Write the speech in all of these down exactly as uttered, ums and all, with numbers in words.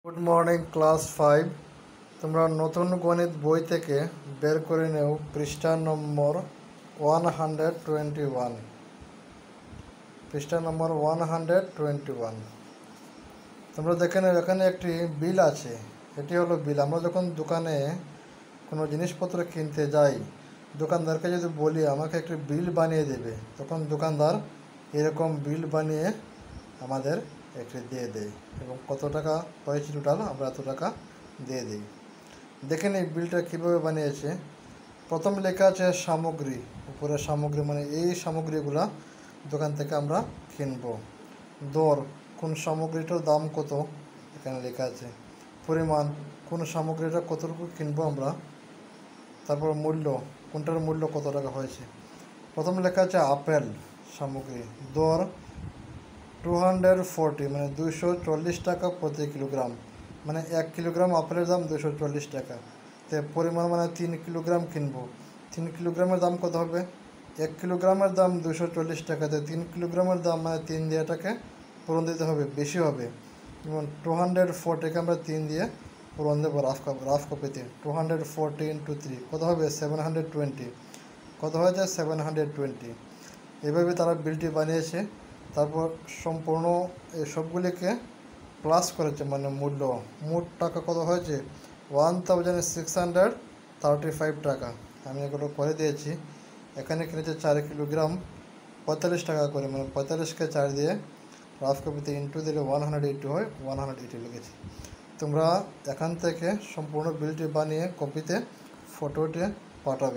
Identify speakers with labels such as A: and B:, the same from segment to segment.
A: Good morning class five. তোমরা নতুন গণিত বই থেকে বের করে নেও পৃষ্ঠা নম্বর ওয়ান হান্ড্রেড টোয়েন্টি ওয়ান পৃষ্ঠা নম্বর ওয়ান হান্ড্রেড টোয়েন্টি ওয়ান তোমরা দেখে নেও, এখানে একটি বিল আছে। এটি হলো বিল। আমরা যখন দোকানে কোনো জিনিসপত্র কিনতে যাই, দোকানদারকে যদি বলি আমাকে একটি বিল বানিয়ে দেবে, তখন দোকানদার এরকম বিল বানিয়ে আমাদের একটি দিয়ে দেয় এবং কত টাকা হয়েছে টোটাল আমরা এত টাকা দিয়ে দিই। দেখে নিই বিলটা কীভাবে বানিয়েছে। প্রথম লেখা আছে সামগ্রী, উপরে সামগ্রী মানে এই সামগ্রীগুলা দোকান থেকে আমরা কিনবো। দর, কোন সামগ্রীটার দাম কত এখানে লেখা আছে। পরিমাণ, কোন সামগ্রীটা কতটুকু কিনবো আমরা। তারপর মূল্য, কোনটার মূল্য কত টাকা হয়েছে। প্রথম লেখা আছে আপেল সামগ্রী। দর টু হান্ড্রেড ফোরটি মানে দুইশো চল্লিশ টাকা প্রতি কিলোগ্রাম, মানে এক কিলোগ্রাম আপেলের দাম দুশো চল্লিশ টাকা। তো পরিমাণ মানে তিন কিলোগ্রাম কিনবো, তিন কিলোগ্রামের দাম কত হবে। এক কিলোগ্রামের দাম দুশো চল্লিশ টাকাতে তিন কিলোগ্রামের দাম মানে তিন দিয়ে এটাকে পূরণ দিতে হবে, বেশি হবে। যেমন টু হান্ড্রেড ফোরটিকে আমরা তিন দিয়ে পূরণ দেবো রাফ কপি রাফ কপিতে। Two hundred forty into three কত হবে সেভেন হান্ড্রেড টোয়েন্টি কত হয়েছে সেভেন হান্ড্রেড টোয়েন্টি এইভাবে তারা বিলটি বানিয়েছে। তারপর সম্পূর্ণ এই সবগুলিকে প্লাস করেছে, মানে মূল্য মোট টাকা কত হয়েছে one thousand six hundred thirty five টাকা। আমি এগুলো করে দিয়েছি। এখানে কিনেছে চার কিলোগ্রাম পঁয়তাল্লিশ টাকা করে, মানে পঁয়তাল্লিশকে চার দিয়ে রাফ কপিতে ইন্টু দিলে ওয়ান হান্ড্রেড এইটি হয়, ওয়ান হান্ড্রেড এইটি লিখেছি। তোমরা এখান থেকে সম্পূর্ণ বিলটি বানিয়ে কপিতে ফটোটি পাঠাবে।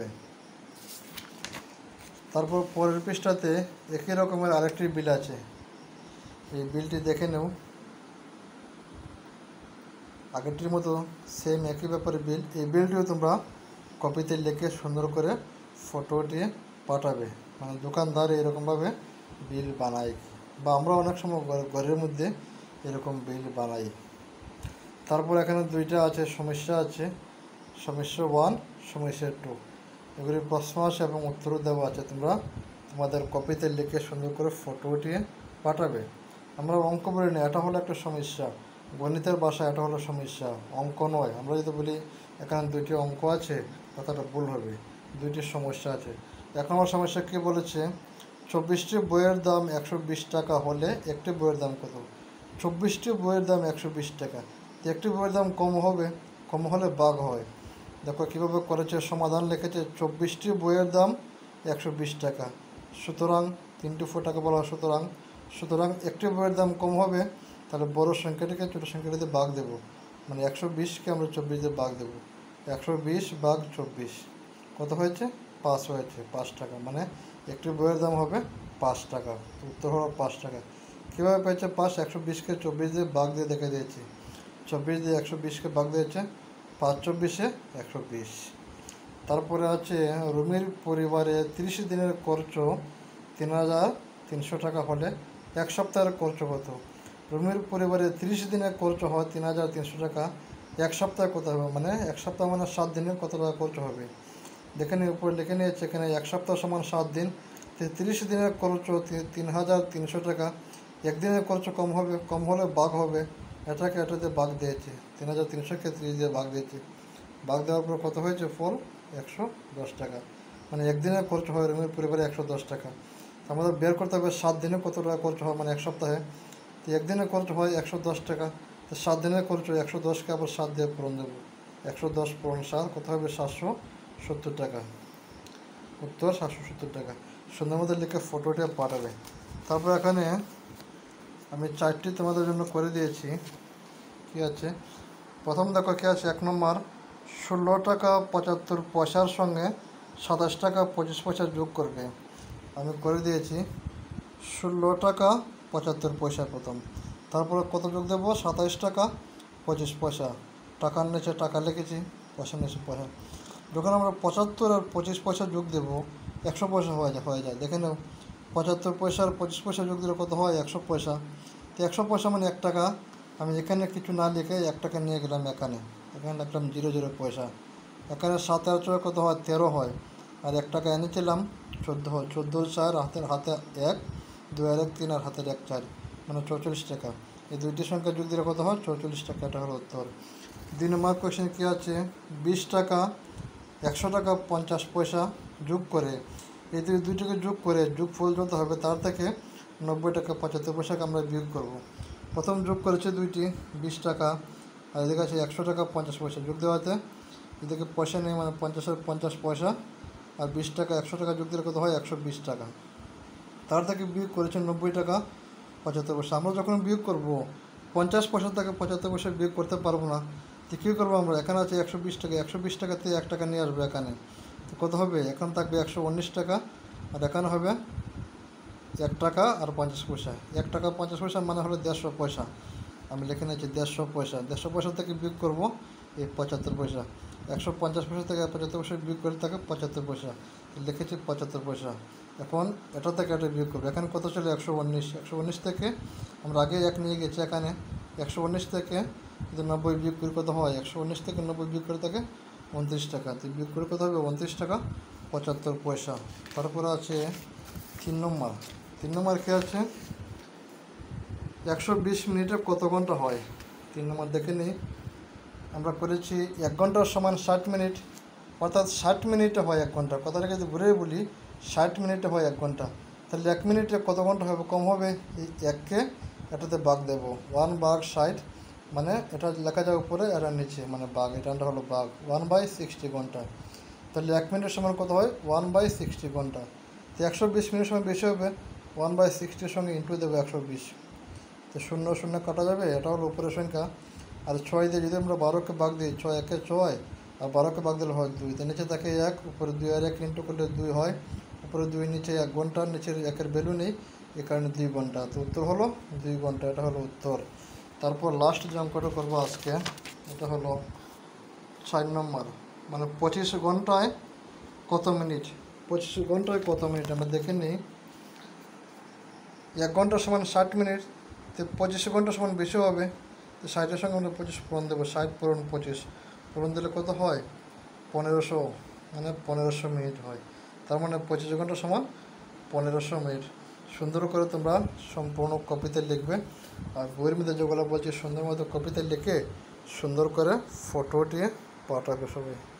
A: তারপর পরের পৃষ্ঠাতে একই রকমের আরেকটি বিল আছে। এই বিলটি দেখে নেও, আগেরটির মতো সেম একই ব্যাপারে বিল। এই বিলটিও তোমরা কপিতে লিখে সুন্দর করে ফটোটি পাঠাবে। মানে দোকানদার এরকমভাবে বিল বানায়, বা আমরা অনেক সময় ঘরের মধ্যে এরকম বিল বানাই। তারপর এখানে দুইটা আছে সমস্যা আছে, সমস্যা ওয়ান সমস্যা টু। এগুলি প্রশ্ন আছে এবং উত্তরও দেওয়া আছে। তোমরা তোমাদের কপিতে লিখে সুন্দর করে ফটো উঠিয়ে পাঠাবে। আমরা অঙ্ক বলি না, এটা হলো একটা সমস্যা। গণিতের ভাষায় এটা হলো সমস্যা, অঙ্ক নয়। আমরা যদি বলি এখানে দুইটি অঙ্ক আছে, কথাটা ভুল হবে। দুইটি সমস্যা আছে। এক নম্বর সমস্যা কী বলেছে, চব্বিশটি বইয়ের দাম একশো বিশ টাকা হলে একটি বইয়ের দাম কত। চব্বিশটি বইয়ের দাম একশো বিশ টাকা, একটি বইয়ের দাম কম হবে, কম হলে ভাগ হয়। দেখো কীভাবে করেছে, সমাধান লিখেছে চব্বিশটি বইয়ের দাম একশো বিশ টাকা, সুতরাং তিনটি ফোর টাকা বলা হয়। সুতরাং সুতরাং একটি বইয়ের দাম কম হবে, তাহলে বড় সংখ্যাটিকে ছোটো সংখ্যাটিতে ভাগ দেবো, মানে একশো বিশকে আমরা চব্বিশ দিয়ে ভাগ দেবো। একশো বিশ ভাগ চব্বিশ কত হয়েছে পাঁচ হয়েছে, পাঁচ টাকা, মানে একটি বইয়ের দাম হবে পাঁচ টাকা। উত্তর হলো পাঁচ টাকা। কীভাবে পেয়েছে পাঁচ, একশো বিশকে চব্বিশ দিয়ে ভাগ দিয়ে দেখে দিয়েছি। চব্বিশ দিয়ে একশো বিশকে ভাগ দিয়েছে, পাঁচ চব্বিশে একশো বিশ। তারপরে আছে রুমির পরিবারে তিরিশ দিনের খরচ তিন হাজার তিনশো টাকা হলে এক সপ্তাহের খরচ কত। রুমির পরিবারে তিরিশ দিনের খরচ হয় তিন হাজার তিনশো টাকা, এক সপ্তাহে কত হবে, মানে এক সপ্তাহ মানে সাত দিনে কত টাকা খরচ হবে। দেখে নিয়ে উপরে লিখে নিয়েছে এখানে এক সপ্তাহ সমান সাত দিন, তিরিশ দিনের খরচ তিন হাজার তিনশো টাকা। একদিনের খরচ কম হবে, কম হলে ভাগ হবে, এটাকে এটাতে ভাগ দিয়েছে। তিন হাজার তিনশোকে তিরিশ দিয়ে ভাগ দিয়েছে, ভাগ দেওয়ার পর কত হয়েছে ফল একশো দশ টাকা, মানে একদিনের খরচ হয় রুমের পরিবারে একশো দশ টাকা। আমাদের বের করতে হবে সাত দিনে কত টাকা খরচ হয়, মানে এক সপ্তাহে। তো একদিনের খরচ হয় একশো দশ টাকা, তো সাত দিনের খরচ হয় একশো দশকে আবার সাত দিয়ে পূরণ দেবো। একশো দশ পূরণ সাত কত হবে সাতশো সত্তর টাকা। উত্তর সাতশো সত্তর টাকা। সুন্দর মধ্যে লিখে ফটোটা পাঠাবে। তারপর এখানে আমি চারটি তোমাদের জন্য করে দিয়েছি। কী আছে প্রথম দেখো কী আছে, এক নম্বর ষোলো টাকা পঁচাত্তর পয়সার সঙ্গে সাতাশ টাকা পঁচিশ পয়সা যোগ করবে। আমি করে দিয়েছি ষোলো টাকা পঁচাত্তর পয়সা প্রথম, তারপরে কত যোগ দেবো সাতাইশ টাকা পঁচিশ পয়সা। টাকার নিচে টাকা লিখেছি, পয়সার নিচে পয়সা। যখন আমরা পঁচাত্তর আর পঁচিশ পয়সা যোগ দেবো একশো পয়সা হয়ে যায় হয়ে যায় দেখে নাও, পঁচাত্তর পয়সা আর পঁচিশ পয়সা যোগ দিলে কত হয় একশো পয়সা। তো একশো পয়সা মানে এক টাকা। আমি এখানে কিছু না লিখে এক টাকা নিয়ে গেলাম এখানে, এখানে লিখলাম জিরো জিরো পয়সা। এখানে সাত আর ছয় কত হয় তেরো হয়, আর এক টাকা এনেছিলাম চোদ্দো হয়। চোদ্দোর চার হাতের হাতে এক, দু আর এক তিন আর হাতের এক চার, মানে চৌচল্লিশ টাকা। এই দুইটি সংখ্যা যোগ দিলে কত হয়? চৌচল্লিশ টাকা। এটা হলো উত্তর। দুই নম্বর কোয়েশ্চেন কী আছে? বিশ টাকা, একশো টাকা পঞ্চাশ পয়সা যোগ করে এই দুই দুইটাকে যোগ করে যোগফল যত হবে তার থেকে নব্বই টাকা পঁচাত্তর পয়সাকে আমরা বিয়োগ করব। প্রথম যোগ করেছে দুইটি, বিশ টাকা আর এদিকে আছে একশো টাকা পঞ্চাশ পয়সা। যোগ দেওয়াতে এদিকে পয়সা নেই, মানে পঞ্চাশের পঞ্চাশ পয়সা, আর বিশ টাকা একশো টাকা যোগ দিলে কত হয়? একশো বিশ টাকা। তার থেকে বিয়োগ করেছে নব্বই টাকা পঁচাত্তর পয়সা। আমরা যখন বিয়োগ করব পঞ্চাশ পয়সা থেকে পঁচাত্তর পয়সা বিয়োগ করতে পারবো না, তো কী করবো আমরা? এখানে আছে একশো বিশ টাকা, একশো বিশ টাকাতে এক টাকা নিয়ে আসবে এখানে, তো কত হবে? এখন থাকবে একশো উনিশ টাকা, আর এখানে হবে এক টাকা আর পঞ্চাশ পয়সা। এক টাকা পঞ্চাশ পয়সা মানে হলো দেড়শো পয়সা। আমি লিখে নিয়েছি দেড়শো পয়সা। দেড়শো পয়সা থেকে বিয়োগ করবো এই পঁচাত্তর পয়সা। একশো পঞ্চাশ পয়সা থেকে পঁচাত্তর পয়সা বিয়োগ করে থাকে পঁচাত্তর পয়সা, লিখেছি পঁচাত্তর পয়সা। এখন এটা থেকে এটা বিয়োগ করবো। এখানে কত ছিল? একশো উনিশ। একশো উনিশ থেকে আমরা আগে এক নিয়ে গেছি, এখানে একশো উনিশ থেকে যদি নব্বই বিয়োগ করে কত হয়? একশো উনিশ থেকে নব্বই বিয়োগ করে থাকে উনত্রিশ টাকা। তো বিয়োগ করে কত হবে? উনত্রিশ টাকা পঁচাত্তর পয়সা। তারপরে আছে তিন নম্বর। তিন নম্বর কী আছে? একশো বিশ মিনিটে কত ঘন্টা হয়? তিন নম্বর দেখে নিই। আমরা করেছি এক ঘন্টার সমান ষাট মিনিট, অর্থাৎ ষাট মিনিটে হয় এক ঘন্টা। কথাটাকে যদি ঘুরে বলি, ষাট মিনিটে হয় এক ঘন্টা, তাহলে এক মিনিটে কত ঘন্টা হবে? কম হবে। এই এককে এটাতে বাঘ দেবো, ওয়ান বাঘ ষাট, মানে এটা লেখা যায় উপরে, এটা নিচে, মানে বাঘ, এটা হলো বাঘ। ওয়ান বাই সিক্সটি ঘন্টা। তাহলে এক মিনিটের সমান কত হয়? ওয়ান বাই সিক্সটি ঘন্টা। তো একশো বিশ মিনিটের সময় বেশি হবে, ওয়ান বাই সিক্সটির সঙ্গে ইন্টু দেবো একশো বিশ, তো শূন্য শূন্য কাটা যাবে। এটা হলো উপরের সংখ্যা। আর ছয় দিয়ে যদি আমরা বারোকে ভাগ দিই, ছয় একে ছয়, আর বারোকে ভাগ দিলে হয় দুই। তো নিচে থাকে এক, উপরে দুই, আর এক ইন্টু করলে দুই হয়, উপরে দুই, নিচে এক ঘন্টা, নিচের একের ভ্যালু নেই, এই কারণে দুই ঘন্টা। তো উত্তর হলো দুই ঘন্টা। এটা হলো উত্তর। তারপর লাস্ট যে অঙ্কটা করবো আজকে, এটা হলো চার নম্বর, মানে পঁচিশ ঘন্টায় কত মিনিট? পঁচিশ ঘন্টায় কত মিনিট আমরা দেখে নিই। এক ঘন্টার সমান ষাট মিনিট, তো পঁচিশ ঘন্টার সমান বেশি হবে। তো ষাটের সঙ্গে আমরা পঁচিশ পূরণ দেবো, ষাট পূরণ পঁচিশ, পূরণ দিলে কত হয়? পনেরোশো, মানে পনেরোশো মিনিট হয়। তার মানে পঁচিশ ঘন্টা সমান পনেরোশো মিনিট। সুন্দর করে তোমরা সম্পূর্ণ কপিতে লিখবে, আর বইয়ের মধ্যে যেগুলো বলছি সুন্দর মতো কপিতে লিখে সুন্দর করে ফটো উঠিয়ে পাঠাবে সবাই।